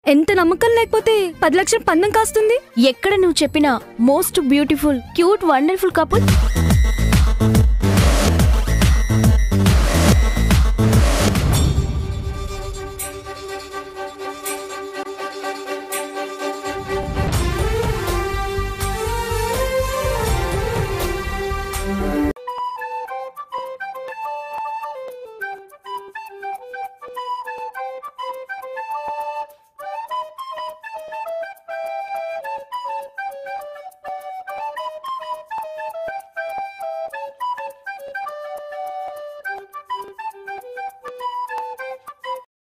ఎంత నమ్మకం లేకపోతే 10 లక్షలు పందెం కాస్తుంది. ఎక్కడ నువ్వు చెప్పిన most beautiful cute wonderful couple